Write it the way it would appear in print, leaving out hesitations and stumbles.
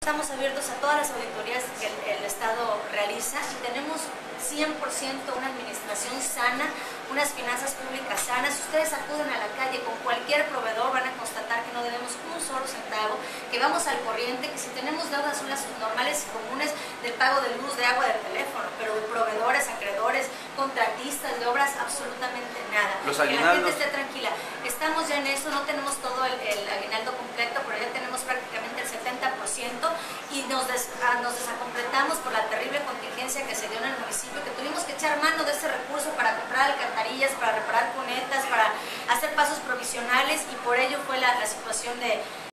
Estamos abiertos a todas las auditorías que el Estado realiza y tenemos 100% una administración sana, unas finanzas públicas sanas. Si ustedes acuden a la calle con cualquier proveedor van a constatar que no debemos un solo centavo, que vamos al corriente, que si tenemos deudas son las normales y comunes del pago de luz, de agua, de teléfono, pero de proveedores, acreedores, contratistas, de obras, absolutamente nada. Los que la gente aguinaldos. esté tranquila. Estamos ya en eso, no tenemos todo el aguinaldo completo, pero ya tenemos prácticamente el 70% y nos desacompletamos por la terrible contingencia que se dio en el municipio, que tuvimos que echar mano de ese recurso para comprar alcantarillas, para reparar cunetas, para hacer pasos provisionales, y por ello fue la situación de